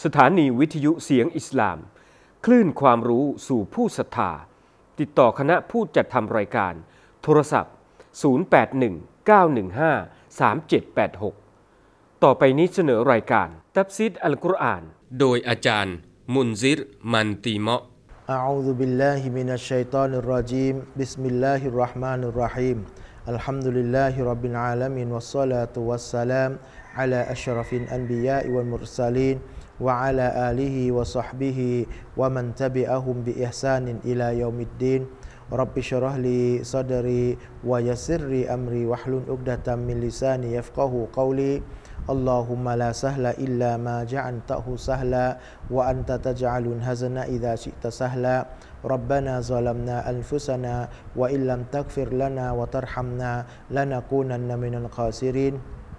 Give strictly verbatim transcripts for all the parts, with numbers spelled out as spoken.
สถานีวิทยุเสียงอิสลามคลื่นความรู้สู่ผู้ศรัทธาติดต่อคณะผู้จัดทำรายการโทรศัพท์ศูนย์ แปด หนึ่ง เก้า หนึ่ง ห้า สาม เจ็ด แปด หกต่อไปนี้เสนอรายการตัฟซีรอัลกุรอานโดยอาจารย์มุนซิรมันตีเมาะห์อะอูซุบิลลาฮิมินัชชัยฏอนิรเราะญีมบิสมิลลาฮิรเราะห์มานิรเราะฮีมอัลฮัมดุลิลลาฮิร็อบบิลอาละมีนวัสศอลาตุวัสสลามอะลาอัชรฟิลอันบิยาวัลมุรซะลีนวะอะลาอาลิฮิวะศอฮบิฮิวะมันตะบิอะฮุมบิอิห์ซานินอิลายอมิดดีนร็อบบิชเราะห์ลีศอดรีวะยัสซิรลีอัมรีวะฮลุลอุกดะตัมมินลิซานียัฟกะฮูกอลีاللهم لا سهل إلا ما جعلته سهلا وأنت تجعل الحزن إذا شئت سهلا ربنا ظلمنا أنفسنا وإن لم تغفر لنا وترحمنا لنكونن من الخاسرين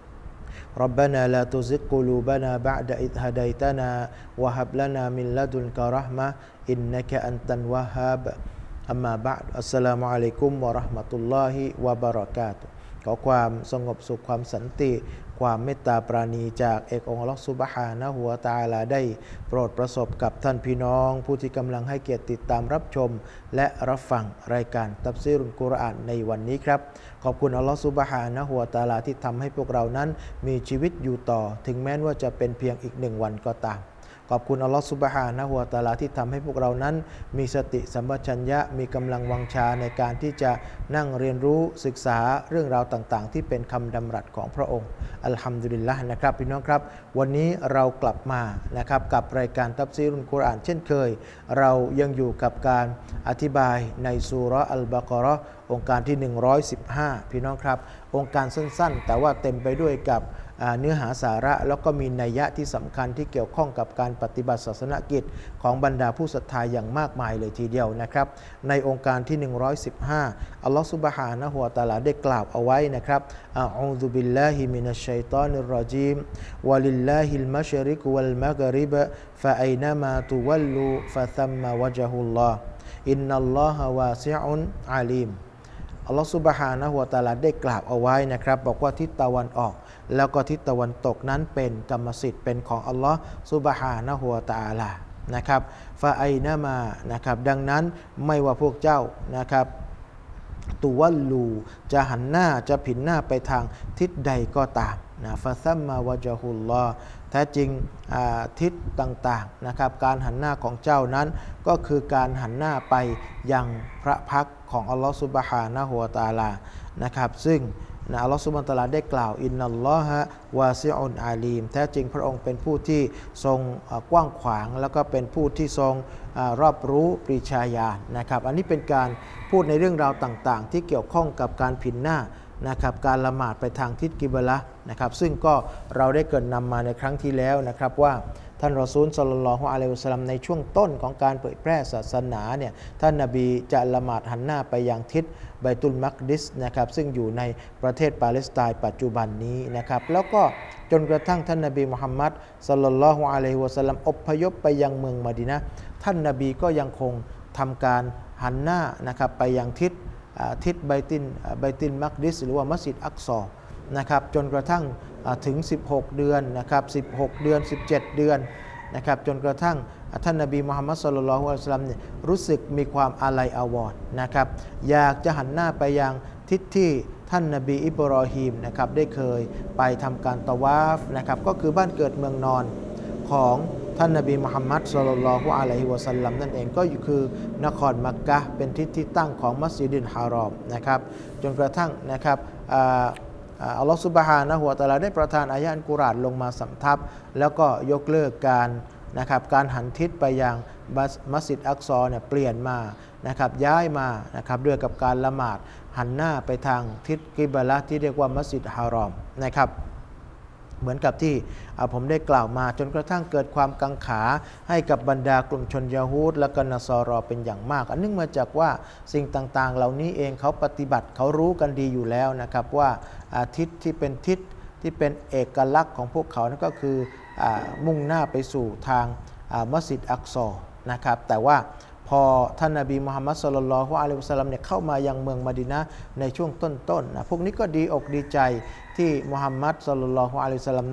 ربنا لا تزغ قلوبنا بعد إذ هديتنا وهب لنا من لدنك رحمة إنك أنت الوهاب أما بعد السلام عليكم ورحمة الله وبركاته ขอความสงบสุขความสันติความเมตตาปราณีจากเอกองค์อัลเลาะห์ซุบฮานะฮูวะตะอาลาได้โปรดประสบกับท่านพี่น้องผู้ที่กำลังให้เกียรติติดตามรับชมและรับฟังรายการตัฟซีรุลกุรอานในวันนี้ครับขอบคุณอัลเลาะห์ซุบฮานะฮูวะตะอาลาที่ทำให้พวกเรานั้นมีชีวิตอยู่ต่อถึงแม้ว่าจะเป็นเพียงอีกหนึ่งวันก็ตามขอบคุณอัลลอฮฺซุบฮานะฮูวะตะอาลาที่ทำให้พวกเรานั้นมีสติสัมปชัญญะมีกำลังวังชาในการที่จะนั่งเรียนรู้ศึกษาเรื่องราวต่างๆที่เป็นคำดำรัสของพระองค์อัลฮัมดุลิลละห์นะครับพี่น้องครับวันนี้เรากลับมานะครับกับรายการตัฟซีรุลกุรอานเช่นเคยเรายังอยู่กับการอธิบายในซูเราะห์อัลบะเกาะเราะห์องค์การที่หนึ่งร้อยสิบห้าพี่น้องครับองค์การสั้นๆแต่ว่าเต็มไปด้วยกับเนื้อหาสาระแล้วก็มีนัยยะที่สำคัญที่เกี่ยวข้องกับการปฏิบัติศาสนกิจของบรรดาผู้ศรัทธาอย่างมากมายเลยทีเดียวนะครับในองค์การที่หนึ่งร้อยสิบห้าอัลลอฮฺซุบฮานะฮูวะตะอาลาได้กล่าวเอาไว้นะครับอะอูซุบิลลาฮิมินัชชัยฏอนิรเราะญีมวะลิลลาฮิลมัชริกวัลมัฆริบฟะอัยนะมาตุวัลลูฟะซัมมาวะญฮุลลอฮ์อินนัลลอฮะวาซิอุนอาลีมอัลลอฮฺซุบฮานะฮูวะตะอาลาได้กล่าวเอาไว้นะครับบอกว่าทิศตะวันออกแล้วก็ทิศตะวันตกนั้นเป็นกรรมสิทธิ์เป็นของอัลลอฮฺซุบฮานะฮูวะตะอาลานะครับฟาไอนะมานะครับดังนั้นไม่ว่าพวกเจ้านะครับตุวัลลูจะหันหน้าจะผินหน้าไปทางทิศใดก็ตามนะฟาซัมมาวะญฮุลลอฮ์แท้จริงทิศต่างๆนะครับการหันหน้าของเจ้านั้นก็คือการหันหน้าไปยังพระพักตร์ของอัลลอฮฺซุบฮานะฮูวะตะอาลานะครับซึ่งนะอัลลอฮฺซุบฮานะฮูวะตะอาลาได้กล่าวอินนัลลอฮะวาซิอุนอาลีมแท้จริงพระองค์เป็นผู้ที่ทรงกว้างขวางแล้วก็เป็นผู้ที่ทรงรอบรู้ปริชาญาณนะครับอันนี้เป็นการพูดในเรื่องราวต่างๆที่เกี่ยวข้องกับการผินหน้านะครับการละหมาดไปทางทิศกิบละนะครับซึ่งก็เราได้เกริ่นนำมาในครั้งที่แล้วนะครับว่าท่านรอซูลศ็อลลัลลอฮุอะลัยฮิวะซัลลัมในช่วงต้นของการเผยแพร่ศาสนาเนี่ยท่านนบีจะละหมาดหันหน้าไปยังทิศไบตุลมักดิสนะครับซึ่งอยู่ในประเทศปาเลสไตน์ปัจจุบันนี้นะครับแล้วก็จนกระทั่งท่านนบีมุฮัมมัดศ็อลลัลลอฮุอะลัยฮิวะซัลลัมอพยพไปยังเมืองมะดีนะห์ท่านนบีก็ยังคงทำการหันหน้านะครับไปยังทิศทิศไบตินไบตินมักดิสหรือว่ามัสยิดอักซอนะครับจนกระทั่งถึงสิบหกเดือนนะครับสิบหกเดือนสิบเจ็ดเดือนนะครับจนกระทั่งท่านนบีมุฮัมมัดศ็อลลัลลอฮุอะลัยฮิวะซัลลัมเนี่ยรู้สึกมีความอาลัยอาวรณ์นะครับอยากจะหันหน้าไปยังทิศที่ท่านนบีอิบรอฮีมนะครับได้เคยไปทำการตะวาฟนะครับก็คือบ้านเกิดเมืองนอนของท่านนบีมุฮัมมัดศ็อลลัลลอฮุอะลัยฮิวะซัลลัมนั่นเองก็คือนครมักกะฮ์เป็นทิศที่ตั้งของมัสยิดุลฮารอมนะครับจนกระทั่งนะครับอัลลอฮฺซุบฮานะฮูวะตะอาลาได้ประทานอายะห์อัลกุรอานลงมาสำทับแล้วก็ยกเลิกการนะครับการหันทิศไปยังมัสยิดอักซอเนี่ยเปลี่ยนมานะครับย้ายมานะครับด้วยกับการละหมาดหันหน้าไปทางทิศกิบละที่เรียกว่ามัสยิดฮารอมนะครับเหมือนกับที่ผมได้กล่าวมาจนกระทั่งเกิดความกังขาให้กับบรรดากลุ่มชนยะฮูดและก็นัสรอเป็นอย่างมากอันเนื่องมาจากว่าสิ่งต่างๆเหล่านี้เองเขาปฏิบัติเขารู้กันดีอยู่แล้วนะครับว่าทิศที่เป็นทิศที่เป็นเอกลักษณ์ของพวกเขานั่นก็คือมุ่งหน้าไปสู่ทางมัสยิดอักซอนะครับแต่ว่าพอท่านนบีมุฮัมมัดศ็อลลัลลอฮุอะลัยฮิวะซัลลัมเนี่ยเข้ามายังเมืองมะดีนะห์ในช่วงต้นๆนะพวกนี้ก็ดีอกดีใจที่มุฮัมมัดศ็อลลัลลอฮุอะลัยฮิวะซัลลัมนั้น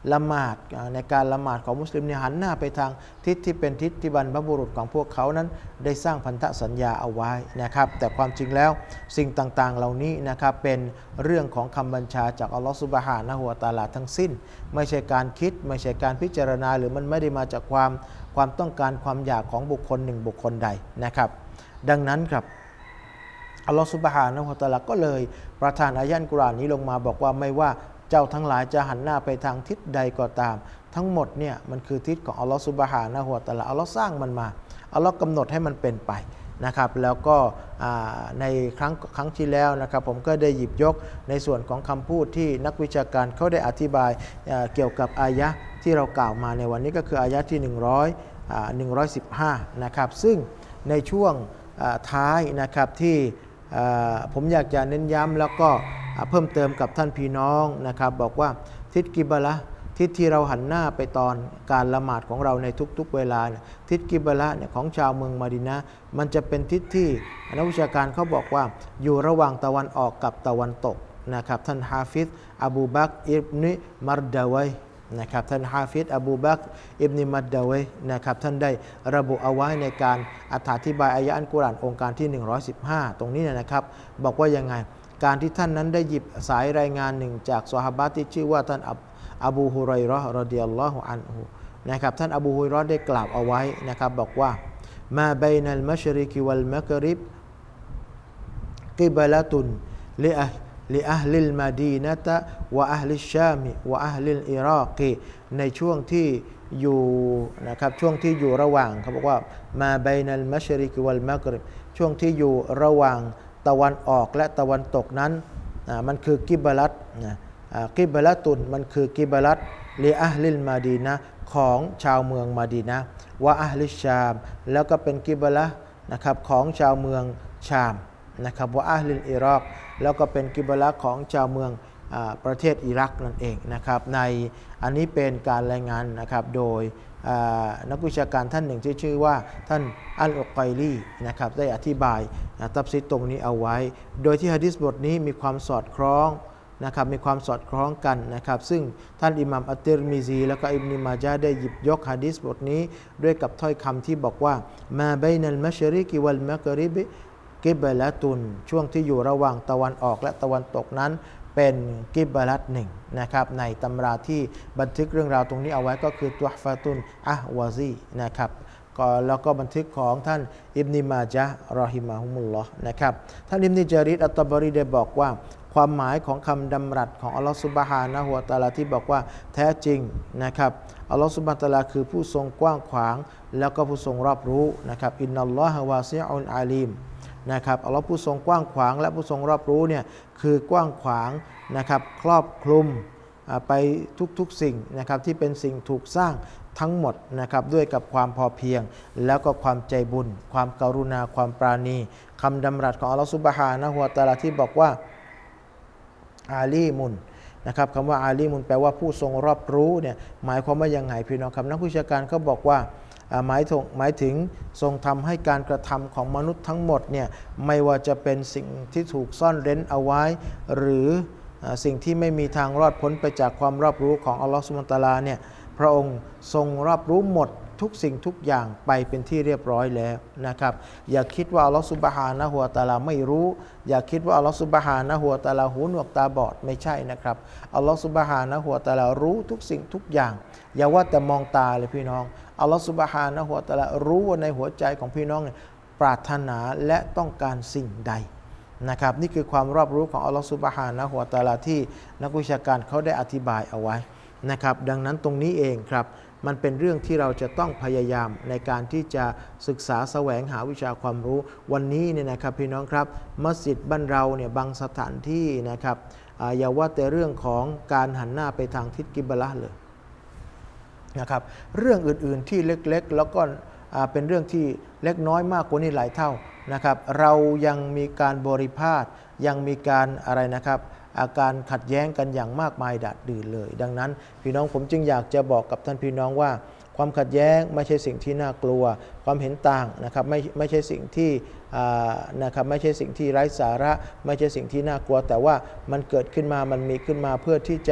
ละหมาดในการละหมาดของมุสลิมเนี่ยหันหน้าไปทางทิศที่เป็นทิศที่บรรพบุรุษของพวกเขานั้นได้สร้างพันธสัญญาเอาไว้นะครับแต่ความจริงแล้วสิ่งต่างๆเหล่านี้นะครับเป็นเรื่องของคำบัญชาจากอัลลอฮฺซุบฮานะฮูวะตะอาลาทั้งสิ้นไม่ใช่การคิดไม่ใช่การพิจารณาหรือมันไม่ได้มาจากความความต้องการความอยากของบุคคลหนึ่งบุคคลใดนะครับดังนั้นครับอัลลอฮฺซุบฮานะฮูวะตะอาลาก็เลยประทานอายะห์กุรอานนี้ลงมาบอกว่าไม่ว่าเจ้าทั้งหลายจะหันหน้าไปทางทิศใดก็ตามทั้งหมดเนี่ยมันคือทิศของอัลลอฮฺซุบฮานะฮูวะตะอาลาอัลลอฮฺสร้างมันมาอัลลอฮฺกำหนดให้มันเป็นไปนะครับแล้วก็ในครั้งครั้งที่แล้วนะครับผมก็ได้หยิบยกในส่วนของคำพูดที่นักวิชาการเขาได้อธิบายเกี่ยวกับอายะห์ที่เรากล่าวมาในวันนี้ก็คืออายะห์ที่หนึ่งร้อยอ่าหนึ่งร้อยสิบห้านะครับซึ่งในช่วงท้ายนะครับที่ผมอยากจะเน้นย้ำแล้วก็เพิ่มเติมกับท่านพี่น้องนะครับบอกว่าทิศกิบละทิศที่เราหันหน้าไปตอนการละหมาดของเราในทุกๆเวลาทิศกิบละเนี่ยของชาวเมืองมะดีนะห์มันจะเป็นทิศที่นักวิชาการเขาบอกว่าอยู่ระหว่างตะวันออกกับตะวันตกนะครับท่านฮาฟิซอบูบักรอิบนุมัรดาวัยนะครับท่านฮาฟิซอบูบักรอิบนุมัรดาวัยนะครับท่านได้ระบุเอาไว้ในการอธิบายอายะห์อัลกุรอานองค์การที่หนึ่งร้อยสิบห้าตรงนี้นะครับบอกว่ายังไงการที่ท่านนั้นได้หยิบสายรายงานหนึ่งจากซอฮาบะห์ที่ชื่อว่าท่านอบูฮุรอยเราะห์รอฎิยัลลอฮุอันฮุนะครับท่านอบูฮุรอยเราะห์ได้กล่าวเอาไว้นะครับบอกว่ามาบัยนัลมัชริกวัลมะกริบกิบละตุนลิอะลิอะห์ลิลมะดีนะตะวะอะห์ลิชชามิวะอะห์ลิลอิรอกในช่วงที่อยู่นะครับช่วงที่อยู่ระหว่างเขาบอกว่ามาบัยนัลมัชริกวัลมะกริบช่วงที่อยู่ระหว่างตะวันออกและตะวันตกนั้นมันคือกิบลัตกิบละตุนมันคือกิบลัตลิอะห์ลิลมาดีนะของชาวเมืองมาดีนะวะอะห์ลิชชามแล้วก็เป็นกิบละนะครับของชาวเมืองชามนะครับวะอะห์ลิลอิรอกแล้วก็เป็นกิบละของชาวเมืองประเทศอิรักนั่นเองนะครับในอันนี้เป็นการรายงานนะครับโดยนักวิชาการท่านหนึ่งที่ชื่อว่าท่านอัลอุกัยลีนะครับได้อธิบายตัฟซีรตรงนี้เอาไว้โดยที่หะดีษบทนี้มีความสอดคล้องนะครับมีความสอดคล้องกันนะครับซึ่งท่านอิหม่ามอัตติรมิซีและก็อิบนุมาญะห์ได้หยิบยกหะดีษบทนี้ด้วยกับถ้อยคำที่บอกว่ามาบัยนัลมัชริกวัลมะกริบกิบละตุนช่วงที่อยู่ระหว่างตะวันออกและตะวันตกนั้นเป็นกิบลัตหนึ่งนะครับในตำราที่บันทึกเรื่องราวตรงนี้เอาไว้ก็คือตุฮฟะตุนอะห์วาซีนะครับก็แล้วก็บันทึกของท่านอิบนุมาญะห์รอฮิมะฮุมุลลอฮ์นะครับท่านอิบนุญารีรอัตตะบารีได้บอกว่าความหมายของคำดำรัสของอัลลอฮฺซุบฮานะฮูวะตะอาลาที่บอกว่าแท้จริงนะครับอัลลอฮฺซุบฮานะฮูวะตะอาลาคือผู้ทรงกว้างขวางแล้วก็ผู้ทรงรอบรู้นะครับอินนัลลอฮะวาซิอุนอาลีมนะครับอัลลอฮ์ผู้ทรงกว้างขวางและผู้ทรงรอบรู้เนี่ยคือกว้างขวางนะครับครอบคลุมไปทุกๆสิ่งนะครับที่เป็นสิ่งถูกสร้างทั้งหมดนะครับด้วยกับความพอเพียงแล้วก็ความใจบุญความกรุณาความปราณีคำดำรัสของอัลลอฮ์ซุบฮานะฮูวะตะอาลาที่บอกว่าอาลีมุนนะครับคำว่าอาลีมุนแปลว่าผู้ทรงรอบรู้เนี่ยหมายความว่ายังไงพี่น้องครับนักวิชาการเขาบอกว่าหมายถึงหมายถึงทรงทำให้การกระทำของมนุษย์ทั้งหมดเนี่ยไม่ว่าจะเป็นสิ่งที่ถูกซ่อนเร้นเอาไว้หรือสิ่งที่ไม่มีทางรอดพ้นไปจากความรอบรู้ของอัลลอฮฺซุบฮานะฮูวะตะอาลาเนี่ยพระองค์ทรงรอบรู้หมดทุกสิ่งทุกอย่างไปเป็นที่เรียบร้อยแล้วนะครับอย่าคิดว่าอัลลอฮฺซุบฮานะฮูวะตะอาลาไม่รู้อย่าคิดว่าอัลลอฮฺซุบฮานะฮูวะตะอาลาหูหนวกตาบอดไม่ใช่นะครับอัลลอฮฺซุบฮานะฮูวะตะอาลารู้ทุกสิ่งทุกอย่างอย่าว่าแต่มองตาเลยพี่น้องอัลลอฮฺซุบฮานะฮูวะตะอาลารู้ว่าในหัวใจของพี่น้องปรารถนาและต้องการสิ่งใดนะครับนี่คือความรอบรู้ของอัลลอฮฺซุบฮานะฮูวะตะอาลาที่นักวิชาการเขาได้อธิบายเอาไว้นะครับดังนั้นตรงนี้เองครับมันเป็นเรื่องที่เราจะต้องพยายามในการที่จะศึกษาแสวงหาวิชาความรู้วันนี้เนี่ยนะครับพี่น้องครับมัสยิดบ้านเราเนี่ยบางสถานที่นะครับอย่าว่าแต่เรื่องของการหันหน้าไปทางทิศกิบละเลยนะครับเรื่องอื่นๆที่เล็กๆแล้วก็เป็นเรื่องที่เล็กน้อยมากกว่านี้หลายเท่านะครับเรายังมีการบริพาทยังมีการอะไรนะครับอาการขัดแย้งกันอย่างมากมายดาดดื่นเลยดังนั้นพี่น้องผมจึงอยากจะบอกกับท่านพี่น้องว่าความขัดแย้งไม่ใช่สิ่งที่น่ากลัวความเห็นต่างนะครับไม่ไม่ใช่สิ่งที่นะครับไม่ใช่สิ่งที่ไร้สาระไม่ใช่สิ่งที่น่ากลัวแต่ว่ามันเกิดขึ้นมามันมีขึ้นมาเพื่อที่จะ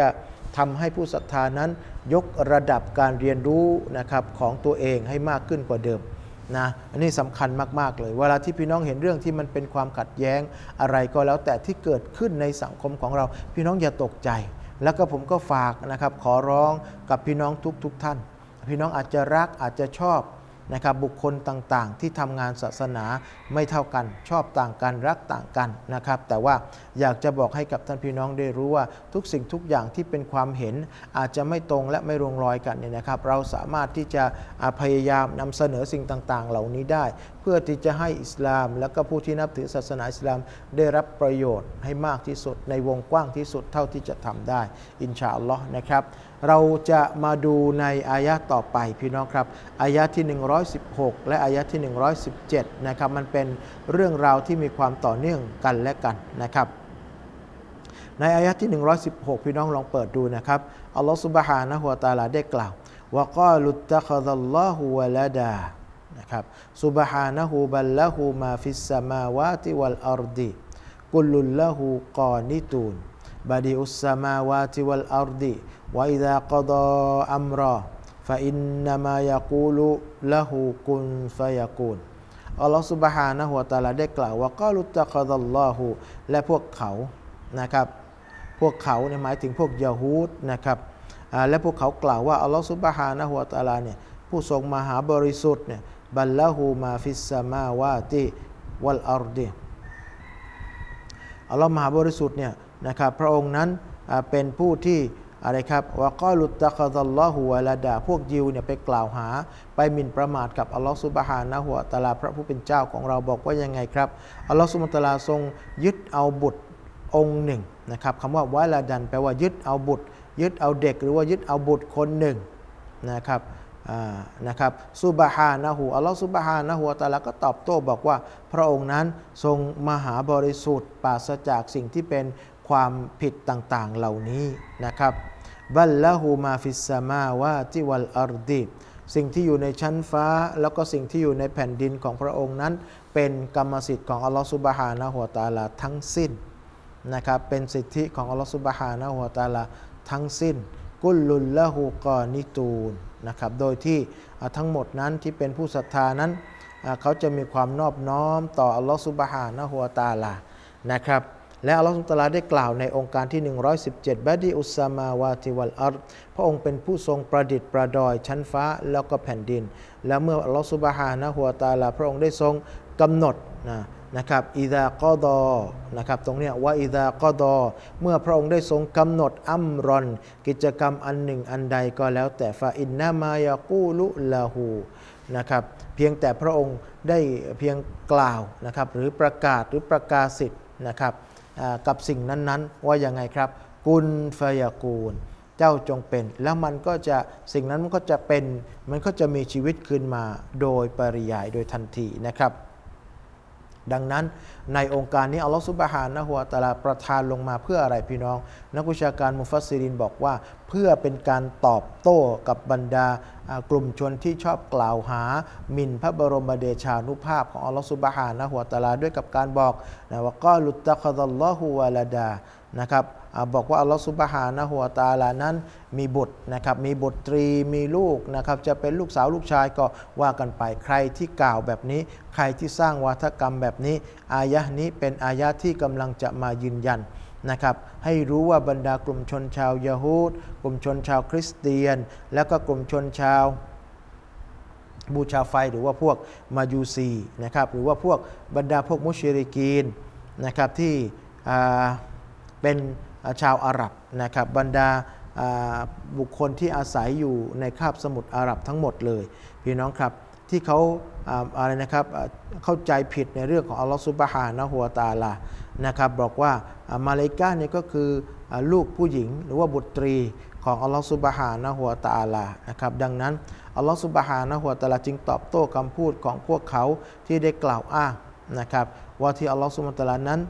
ทำให้ผู้ศรัทธานั้นยกระดับการเรียนรู้นะครับของตัวเองให้มากขึ้นกว่าเดิมนะอันนี้สำคัญมากๆเลยเวลาที่พี่น้องเห็นเรื่องที่มันเป็นความขัดแย้งอะไรก็แล้วแต่ที่เกิดขึ้นในสังคมของเราพี่น้องอย่าตกใจแล้วก็ผมก็ฝากนะครับขอร้องกับพี่น้องทุกๆ ท่านพี่น้องอาจจะรักอาจจะชอบนะครับบุคคลต่างๆที่ทำงานศาสนาไม่เท่ากันชอบต่างกันรักต่างกันนะครับแต่ว่าอยากจะบอกให้กับท่านพี่น้องได้รู้ว่าทุกสิ่งทุกอย่างที่เป็นความเห็นอาจจะไม่ตรงและไม่ลงรอยกันเนี่ยนะครับเราสามารถที่จะพยายามนำเสนอสิ่งต่างๆเหล่านี้ได้เพื่อที่จะให้อิสลามและก็ผู้ที่นับถือศาสนาอิสลามได้รับประโยชน์ให้มากที่สุดในวงกว้างที่สุดเท่าที่จะทำได้อินชาอัลลอฮ์นะครับเราจะมาดูในอายะห์ต่อไปพี่น้องครับอายะห์ที่หนึ่งร้อยสิบหกและอายะห์ที่หนึ่งร้อยสิบเจ็ดนะครับมันเป็นเรื่องราวที่มีความต่อเนื่องกันและกันนะครับในอายะห์ที่หนึ่งร้อยสิบหกพี่น้องลองเปิดดูนะครับอัลลอฮฺซุบฮานะฮูวะตะอาลาได้กล่าววะกาลุตตะคซัลลอฮุวะลาดานะครับซุบฮานะฮูบัลละฮูมาฟิสสมาวาติวัลอัรฎิกุลลุลละฮูกานิตูนบะดิอุสสมาวาติวัลอัรฎิวะอิซากฎออัมรอฟะอินนัมายะกูลุละฮูกุนฟะยะกูนอัลลอฮฺซุบฮานะฮูวะตะอาลาได้กล่าวว่ากาลุตตะคซัลลอฮุและพวกเขานะครับพวกเขาเนี่ยหมายถึงพวกยะฮูดนะครับและพวกเขากล่าวว่าอัลลอฮฺซุบฮานะฮูวะตะอาลาเนี่ยผู้ทรงมหาบริสุทธิ์เนี่ยบัลละฮูมาฟิสสมาวาติวัลอัรฎิอัลลอฮฺมหาบริสุทธิ์เนี่ยนะครับพระองค์นั้นเป็นผู้ที่อะไรครับวะกาลุตตะคซัลลอฮุวะลาดาพวกยิวเนี่ยไปกล่าวหาไปหมิ่นประมาทกับอัลลอฮฺซุบฮานะฮูวะตะอาลาพระผู้เป็นเจ้าของเราบอกว่ายังไงครับอัลลอฮฺซุบฮานะฮูวะตะอาลาทรงยึดเอาบุตรองค์หนึ่งนะครับคำว่าวะลาดันแปลว่ายึดเอาบุตรยึดเอาเด็กหรือว่ายึดเอาบุตรคนหนึ่งนะครับนะครับซุบฮานะฮูอัลลอฮฺซุบฮานะฮูวะตะอาลาก็ตอบโต้บอกว่าพระองค์นั้นทรงมหาบริสุทธิ์ปราศจากสิ่งที่เป็นความผิดต่างๆเหล่านี้นะครับบัลละฮูมาฟิสสมาวาติวัลอัรฎิสิ่งที่อยู่ในชั้นฟ้าแล้วก็สิ่งที่อยู่ในแผ่นดินของพระองค์นั้นเป็นกรรมสิทธิ์ของอัลลอฮฺซุบฮานะฮูวะตะอาลาทั้งสิ้นนะครับเป็นสิทธิของอัลลอฮฺซุบฮานะฮูวะตะอาลาทั้งสิ้นกุลลุลละฮูกานิตูนนะครับโดยที่ทั้งหมดนั้นที่เป็นผู้ศรัทธานั้นเขาจะมีความนอบน้อมต่ออัลลอฮฺซุบฮานะฮูวะตะอาลานะครับและอัลลอฮฺซุบฮานะฮูวะตะอาลาได้กล่าวในองค์การที่หนึ่งร้อยสิบเจ็ดบะดิอุสสมาวาติวัลอัรฎพระองค์เป็นผู้ทรงประดิษฐ์ประดอยชั้นฟ้าแล้วก็แผ่นดินและเมื่ออัลลอฮฺซุบฮานะฮูวะตะอาลาพระองค์ได้ทรงกำหนดนะนะครับอิซากอดอนะครับตรงเนี้ยว่าอิซากอดอเมื่อพระองค์ได้ทรงกำหนดอัมรอนกิจกรรมอันหนึ่งอันใดก็แล้วแต่ฟาอินนามายะกูลุลาหูนะครับเพียงแต่พระองค์ได้เพียงกล่าวนะครับหรือประกาศหรือประกาศสิทธิ์นะครับกับสิ่งนั้นๆว่ายังไงครับกุนฟายากูนเจ้าจงเป็นแล้วมันก็จะสิ่งนั้นมันก็จะเป็นมันก็จะมีชีวิตขึ้นมาโดยปริยายโดยทันทีนะครับดังนั้นในองค์การนี้อัลลอฮฺซุบฮานะฮูวะตะอาลาประทานลงมาเพื่ออะไรพี่น้องนักวิชาการมุฟัสซิรินบอกว่าเพื่อเป็นการตอบโต้กับบรรดากลุ่มชนที่ชอบกล่าวหาหมิ่นพระบรมเดชานุภาพของอัลลอฮฺซุบฮานะฮูวะตะอาลาด้วยกับการบอกนะว่ากาลุตตะคซัลลอฮุวะลาดานะครับบอกว่าอัลลอฮฺซุบฮานะฮูวะตะอาลานั้นมีบุตรนะครับมีบุตรีมีลูกนะครับจะเป็นลูกสาวลูกชายก็ว่ากันไปใครที่กล่าวแบบนี้ใครที่สร้างวาทกรรมแบบนี้อายะห์นี้เป็นอายะห์ที่กำลังจะมายืนยันนะครับให้รู้ว่าบรรดากลุ่มชนชาวยะฮูดกลุ่มชนชาวคริสเตียนแล้วก็กลุ่มชนชาวบูชาไฟหรือว่าพวกมายูซีนะครับหรือว่าพวกบรรดาพวกมุชริกีนนะครับที่เป็นชาวอาหรับนะครับบรรดาบุคคลที่อาศัยอยู่ในคาบสมุทรอาหรับทั้งหมดเลยพี่น้องครับที่เขาอะไรนะครับเข้าใจผิดในเรื่องของอัลลอฮฺซุบฮานะฮูวะตะอาลานะครับบอกว่ามาลาอิกะฮ์นี่ก็คือลูกผู้หญิงหรือว่าบุตรีของอัลลอฮฺซุบฮานะฮูวะตะอาลานะครับดังนั้นอัลลอฮฺซุบฮานะฮูวะตะอาลาจึงตอบโต้คำพูดของพวกเขาที่ได้กล่าวอ้างนะครับว่าที่อัลลอฮฺซุบฮานะฮูวะตะอาลานั้น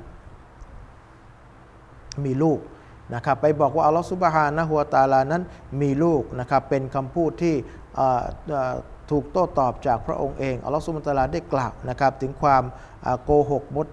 มีลูกนะครับไปบอกว่าอัลลอฮฺซุบฮานะฮูวะตะอาลานั้นมีลูกนะครับเป็นคำพูดที่ถูกโต้ตอบจากพระองค์เองอัลลอฮฺซุบฮานะฮูวะตะอาลาได้กล่าวนะครับถึงความโกหกมดเท็จ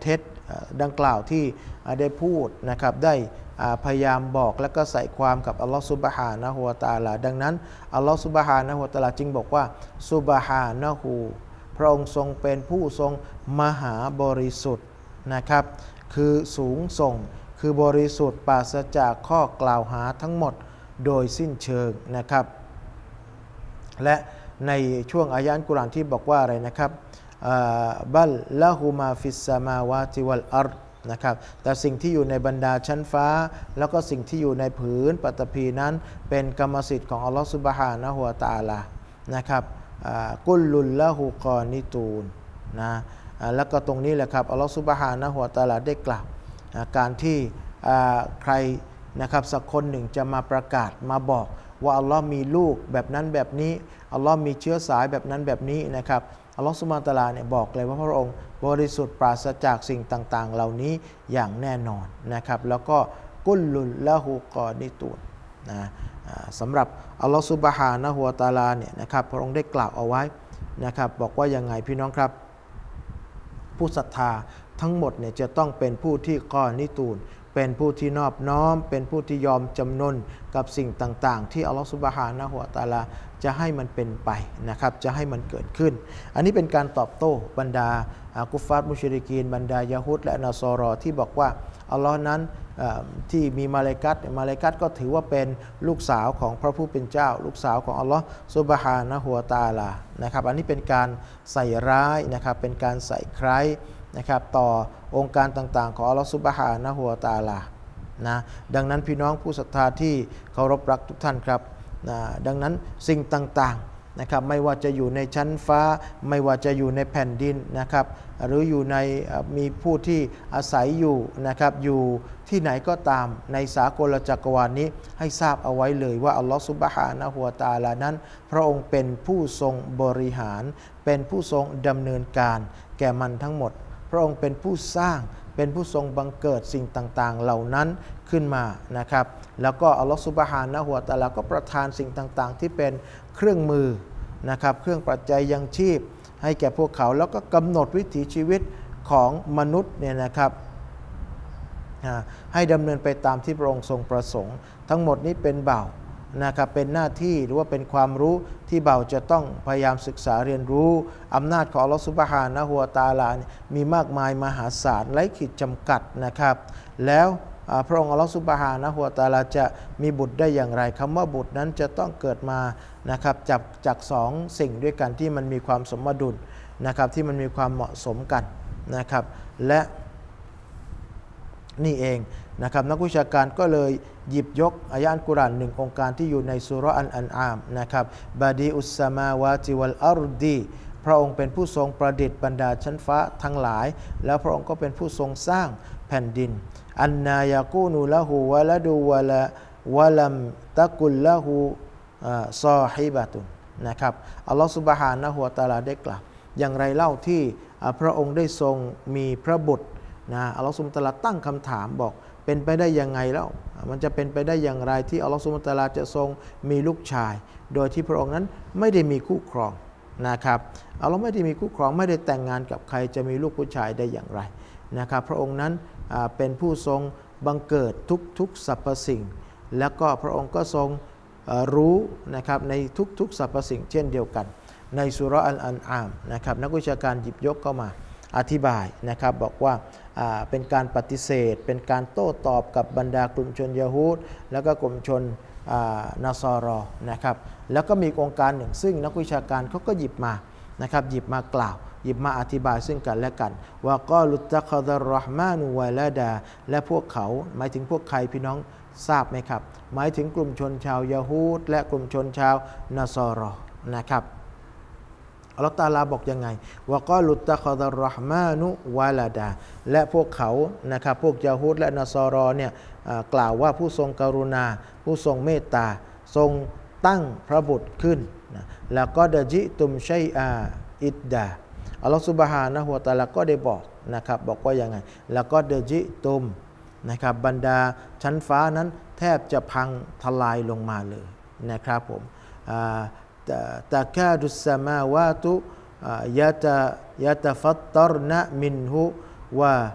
ดังกล่าวที่ได้พูดนะครับได้พยายามบอกและก็ใส่ความกับอัลลอฮฺซุบฮานะฮูวะตะอาลาดังนั้นอัลลอฮฺซุบฮานะฮูวะตะอาลาจึงบอกว่าซุบฮานะฮูพระองค์ทรงเป็นผู้ทรงมหาบริสุทธิ์นะครับคือสูงส่งคือบริสุทธิ์ปราศจากข้อกล่าวหาทั้งหมดโดยสิ้นเชิงนะครับและในช่วงอายะห์กุรอานที่บอกว่าอะไรนะครับบัลละฮูมาฟิสสมาวาติวัลอัรฎนะครับแต่สิ่งที่อยู่ในบรรดาชั้นฟ้าแล้วก็สิ่งที่อยู่ในผืนปฐพีนั้นเป็นกรรมสิทธิ์ของอัลลอฮฺซุบฮานะฮูวะตะอาลานะครับกุลลุลละฮูกอนิตูนนะแล้วก็ตรงนี้แหละครับอัลลอฮฺซุบฮานะฮูวะตะอาลาได้กล่าวการที่ใครนะครับสักคนหนึ่งจะมาประกาศมาบอกว่าอัลลอฮ์มีลูกแบบนั้นแบบนี้อัลลอฮ์มีเชื้อสายแบบนั้นแบบนี้นะครับอัลลอฮ์ซุบฮานะฮูวะตะอาลาเนี่ยบอกเลยว่าพระองค์บริสุทธิ์ปราศจากสิ่งต่างๆเหล่านี้อย่างแน่นอนนะครับแล้วก็กุลลุลละฮูกอนิตูนนะสำหรับอัลลอฮ์ซุบฮานะฮูวะตะอาลาเนี่ยนะครับพระองค์ได้กล่าวเอาไว้นะครับบอกว่ายังไงพี่น้องครับผู้ศรัทธาทั้งหมดเนี่ยจะต้องเป็นผู้ที่กอนิตูนเป็นผู้ที่นอบน้อมเป็นผู้ที่ยอมจำนนกับสิ่งต่างๆที่อัลลอฮฺซุบฮานะฮูวะตะอาลาจะให้มันเป็นไปนะครับจะให้มันเกิดขึ้นอันนี้เป็นการตอบโต้บรรดากุฟฟาร์มุชริกีนบรรดายะฮูดและนอซอรอที่บอกว่าอัลลอฮ์นั้นที่มีมาลาอิกัตมาลาอิกัตก็ถือว่าเป็นลูกสาวของพระผู้เป็นเจ้าลูกสาวของอัลลอฮ์ซุบฮานะฮูวะตะอาลานะครับอันนี้เป็นการใส่ร้ายนะครับเป็นการใส่ใครนะครับต่อองค์การต่างๆของอัลลอฮฺซุบฮานะฮูวะตะอาลานะดังนั้นพี่น้องผู้ศรัทธาที่เคารพรักทุกท่านครับนะดังนั้นสิ่งต่างๆนะครับไม่ว่าจะอยู่ในชั้นฟ้าไม่ว่าจะอยู่ในแผ่นดินนะครับหรืออยู่ในมีผู้ที่อาศัยอยู่นะครับอยู่ที่ไหนก็ตามในสากลจักรวาลนี้ให้ทราบเอาไว้เลยว่าอัลลอฮฺซุบฮานะฮูวะตะอาลานั้นพระองค์เป็นผู้ทรงบริหารเป็นผู้ทรงดำเนินการแก่มันทั้งหมดพระองค์เป็นผู้สร้างเป็นผู้ทรงบังเกิดสิ่งต่างๆเหล่านั้นขึ้นมานะครับแล้วก็อัลลอฮฺซุบฮานะฮูวะตะอาลาก็ประทานสิ่งต่างๆที่เป็นเครื่องมือนะครับเครื่องปัจจัยยังชีพให้แก่พวกเขาแล้วก็กำหนดวิถีชีวิตของมนุษย์เนี่ยนะครับให้ดำเนินไปตามที่พระองค์ทรงประสงค์ทั้งหมดนี้เป็นบ่าวนะครับเป็นหน้าที่หรือว่าเป็นความรู้ที่บ่าวจะต้องพยายามศึกษาเรียนรู้อำนาจของอัลลอฮฺซุบฮานะฮูวะตะอาลามีมากมายมหาศาลไร้ขีดจำกัดนะครับแล้วพระองค์อัลลอฮฺซุบฮานะฮูวะตะอาลาจะมีบุตรได้อย่างไรคำว่าบุตรนั้นจะต้องเกิดมานะครับจากจากสองสิ่งด้วยกันที่มันมีความสมดุลนะครับที่มันมีความเหมาะสมกันนะครับและนี่เองนะครับนักวิชาการก็เลยหยิบยกอายะห์อัลกุรอานหนึ่งองค์การที่อยู่ในซูเราะห์อัลอันอามนะครับบาดีอุสสมาวาติวัลอัรดีพระองค์เป็นผู้ทรงประดิษฐ์บรรดาชั้นฟ้าทั้งหลายแล้วพระองค์ก็เป็นผู้ทรงสร้างแผ่นดินอันนายากูนูละหูวะละดูวะละวะลัมตะกุลละหูซอฮิบะตุนนะครับอัลลอฮฺซุบฮานะฮูวะตะอาลาได้กล่าวอย่างไรเล่าที่พระองค์ได้ทรงมีพระบุตรนะอัลลอฮฺซุบฮานะฮูวะตะอาลาตั้งคำถามบอกเป็นไปได้ยังไงแล้วมันจะเป็นไปได้อย่างไรที่อัลลอฮฺซุบฮานะฮูวะตะอาลาจะทรงมีลูกชายโดยที่พระองค์นั้นไม่ได้มีคู่ครองนะครับอัลลอฮฺไม่ได้มีคู่ครองไม่ได้แต่งงานกับใครจะมีลูกผู้ชายได้อย่างไรนะครับพระองค์นั้นเป็นผู้ทรงบังเกิดทุกๆสรรพสิ่งแล้วก็พระองค์ก็ทรงรู้นะครับในทุกๆสรรพสิ่งเช่นเดียวกันในซูเราะห์อัลอันอามนะครับนักวิชาการหยิบยกเข้ามาอธิบายนะครับบอกว่าเป็นการปฏิเสธเป็นการโต้ตอบกับบรรดากลุ่มชนยะฮูดแล้วก็กลุ่มชนนาซอรอนะครับแล้วก็มีองค์การหนึ่งซึ่งนักวิชาการเขาก็หยิบมานะครับหยิบมากล่าวหยิบมาอธิบายซึ่งกันและกันว่ากอลุตตะคอดัรเราะห์มานุวะลาดาและพวกเขาหมายถึงพวกใครพี่น้องทราบไหมครับหมายถึงกลุ่มชนชาวยะฮูดและกลุ่มชนชาวนาซอรอนะครับอัลลอฮฺตะอาลาบอกยังไงว่ากอลุตตะคอดัรเราะห์มานุวะลาดาและพวกเขานะครับพวกยะฮูดและนาซอรอเนี่ยกล่าวว่าผู้ทรงกรุณาผู้ทรงเมตตาทรงตั้งพระบุตรขึ้นแล้วก็ดะจิตุมชัยอาอิดดาอัลลอฮฺซุบฮานะฮูวะตะอาลาก็ได้บอกนะครับบอกว่ายังไงแล้วก็ดะจิตุมนะครับบรรดาชั้นฟ้านั้นแทบจะพังทลายลงมาเลยนะครับผมตะกาดุสสมาวาตุยะตะยะตะฟัตตรนะมินฮุวะต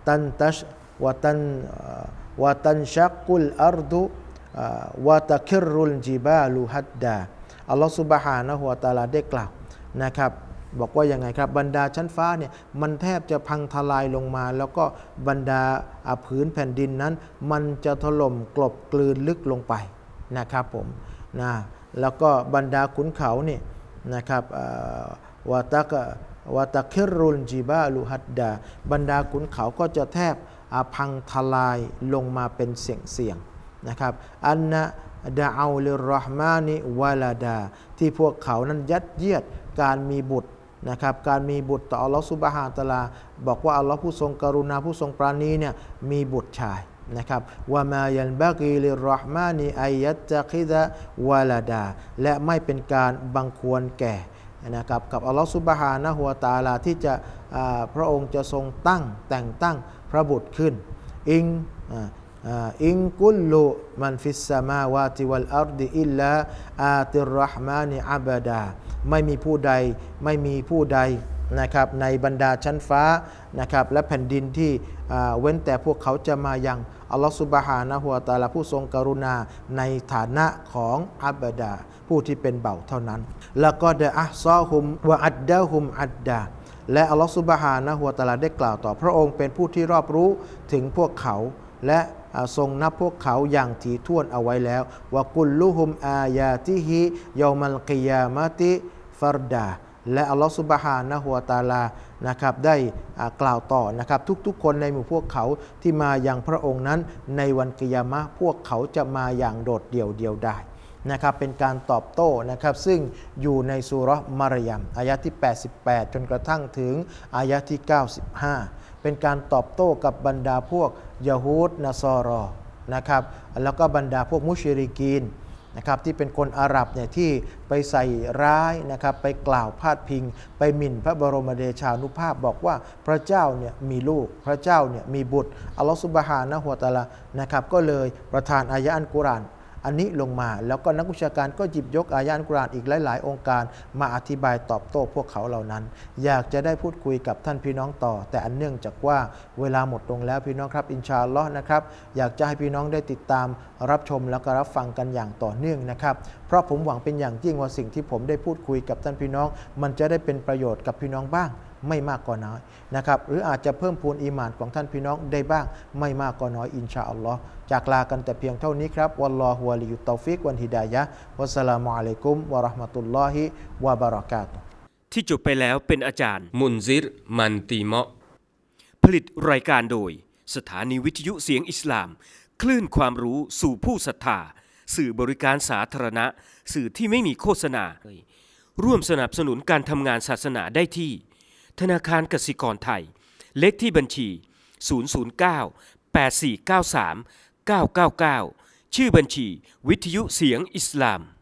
ตันตัชวะตันวะตันชักกุลอัรดุวะตะคิรุลจิบาลุฮัดดาอัลลอฮฺซุบฮานะฮูวะตะอาลาได้กล่าวนะครับบอกว่ายังไงครับบรรดาชั้นฟ้าเนี่ยมันแทบจะพังทลายลงมาแล้วก็บรรดาผืนแผ่นดินนั้นมันจะถล่มกลบกลืนลึกลงไปนะครับผมนะแล้วก็บรรดาขุนเขาเนี่ยนะครับวาตักวาตักคิรุลจิบาลุฮัดดาบรรดาขุนเขาก็จะแทบพังทลายลงมาเป็นเสียงๆนะครับอันนะดะเอาลิรเราะห์มานิวะลาดาที่พวกเขานั้นยัดเยียดการมีบุตรนะครับการมีบุตรต่ออัลลอฮฺซุบฮานะฮูวะตะอาลาบอกว่าอัลลอฮฺผู้ทรงกรุณาผู้ทรงปราณีเนี่ยมีบุตรชายนะครับวะมายันบะกีลิรเราะห์มานิอัยยัตตะคิดะวะลาดาและไม่เป็นการบังควรแก่นะครับกับอัลลอฮฺซุบฮานะฮูวะตะอาลาที่จะพระองค์จะทรงตั้งแต่งตั้งพระบุตรขึ้นอิงอิงกุลลุมันฟิสสมาวาติวัลอัรฎิอิลลาอาติรเราะห์มานิอับดาไม่มีผู้ใดไม่มีผู้ใดนะครับในบรรดาชั้นฟ้านะครับและแผ่นดินที่เว้นแต่พวกเขาจะมายังอัลลอฮฺซุบฮานะฮูวะตะอาลาผู้ทรงกรุณาในฐานะของอับดาผู้ที่เป็นเบ่าเท่านั้นแล้วก็ดะอะห์ซอฮุมวะอัดดะฮุมอัดดาและอัลลอฮฺซุบฮานะฮูวะตะอาลาได้กล่าวต่อพระองค์เป็นผู้ที่รอบรู้ถึงพวกเขาและทรงนับพวกเขาอย่างถี่ถ้วนเอาไว้แล้ววะกุลลุฮุมอายาติฮิยอมัลกิยามะติฟัรดาและอัลลอฮฺซุบฮานะฮูวะตะอาลานะครับได้กล่าวต่อนะครับทุกๆคนในหมู่พวกเขาที่มาอย่างพระองค์นั้นในวันกิยามะห์พวกเขาจะมาอย่างโดดเดี่ยวเดียวได้นะครับเป็นการตอบโต้นะครับซึ่งอยู่ในซูเราะห์มารยมอายะที่แปดสิบแปดจนกระทั่งถึงอายะที่เก้าสิบห้าเป็นการตอบโต้กับบรรดาพวกยะฮูดนะซอรอนะครับแล้วก็บรรดาพวกมุชริกีนนะครับที่เป็นคนอาหรับเนี่ยที่ไปใส่ร้ายนะครับไปกล่าวพาดพิงไปหมิ่นพระบรมเดชานุภาพบอกว่าพระเจ้าเนี่ยมีลูกพระเจ้าเนี่ยมีบุตรอัลลอฮฺซุบฮานะฮูวะตะอาลานะครับก็เลยประทานอายะอัลกุรอานอันนี้ลงมาแล้วก็นักวิชาการก็หยิบยกอายะอัลกุรอานอีกหลายๆองค์การมาอธิบายตอบโต้พวกเขาเหล่านั้นอยากจะได้พูดคุยกับท่านพี่น้องต่อแต่อันเนื่องจากว่าเวลาหมดลงแล้วพี่น้องครับอินชาอัลลอฮ์นะครับอยากจะให้พี่น้องได้ติดตามรับชมแล้วก็รับฟังกันอย่างต่อเนื่องนะครับเพราะผมหวังเป็นอย่างยิ่งว่าสิ่งที่ผมได้พูดคุยกับท่านพี่น้องมันจะได้เป็นประโยชน์กับพี่น้องบ้างไม่มากก็น้อยนะครับหรืออาจจะเพิ่มพูนอีหม่านของท่านพี่น้องได้บ้างไม่มากก็น้อยอินชาอัลลอฮ์จากลากันแต่เพียงเท่านี้ครับวัลลอฮุวะลิยุตตอฟิกวันฮิดายะฮ์วัสสลามุอะลัยกุมวะเราะห์มะตุลลอฮิวะบะเราะกาตุฮ์ที่จบไปแล้วเป็นอาจารย์มุนซิรมันตีเมาะผลิตรายการโดยสถานีวิทยุเสียงอิสลามคลื่นความรู้สู่ผู้ศรัทธาสื่อบริการสาธารณะสื่อที่ไม่มีโฆษณาร่วมสนับสนุนการทำงานศาสนาได้ที่ธนาคารกสิกรไทยเลขที่บัญชีศูนย์ ศูนย์ เก้า แปด สี่ เก้า สาม เก้า เก้า เก้าชื่อบัญชีวิทยุเสียงอิสลาม